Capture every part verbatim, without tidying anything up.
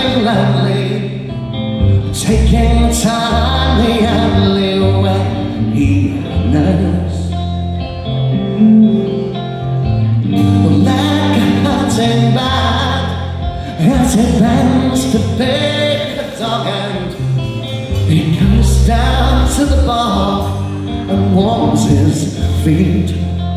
lovely, taking time the only way he knows. Like a hunting band as it bends to pick the dog, and he goes down to the bar and warms his feet.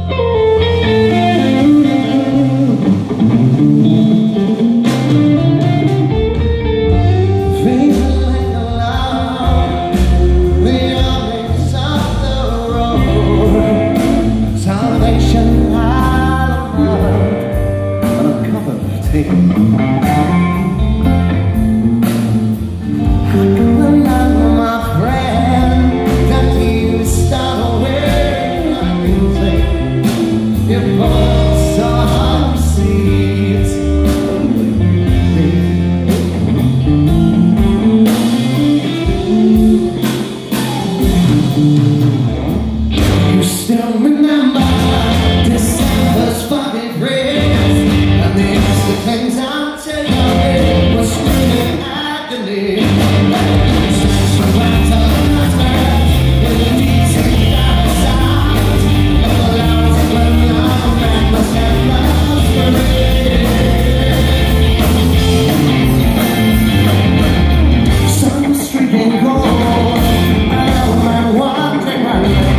You still remember December's fucking breeze, and the extra things I'm telling you was screaming agony. So I told my friends in the decent outside, of the lines of when young man must have lost for it. Some streaking gold, I know man wandering around.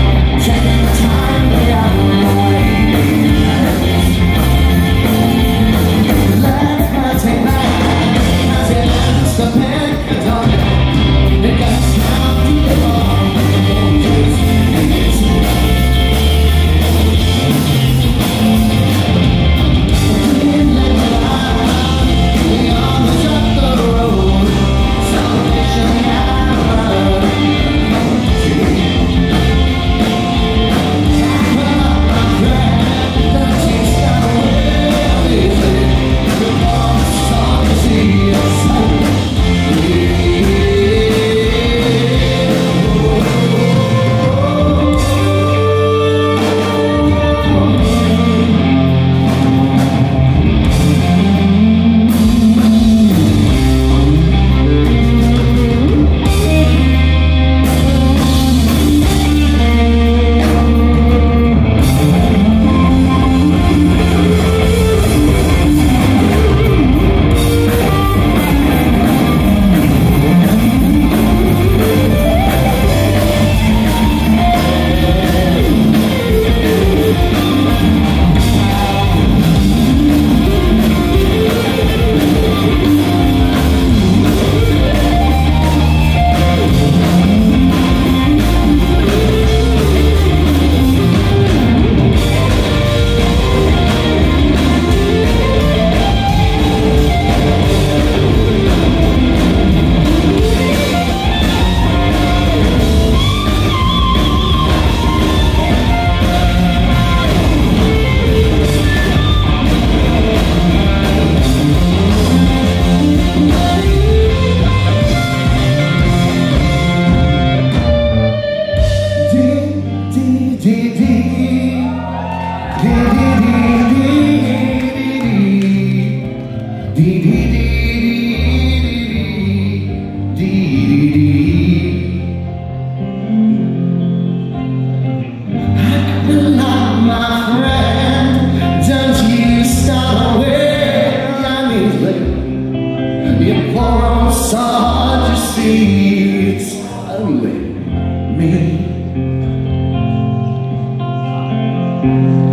Massage, you see, it's only me.